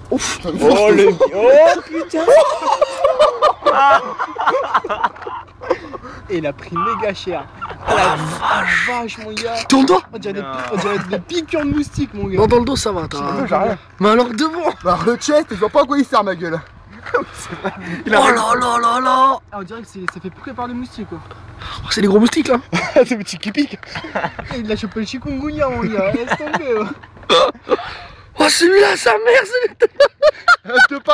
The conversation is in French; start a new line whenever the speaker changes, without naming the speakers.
Ouf.
Oh le... Oh putain.
Et il a pris méga cher. Oh la vache mon gars.
Dans le dos?
On dirait des piqûres de moustiques mon gars.
Non, dans le dos ça va, t'as.
J'ai rien.
Mais alors devant.
Alors le chest, je vois pas à quoi il sert ma gueule.
Oh là là là là.
Ah, on dirait que ça fait piquer par des moustiques quoi.
Oh, c'est des gros moustiques là.
C'est des petits qui piquent.
Et il a chopé le chikungunya mon gars. Laisse tomber.
Oh celui-là, sa mère, c'est...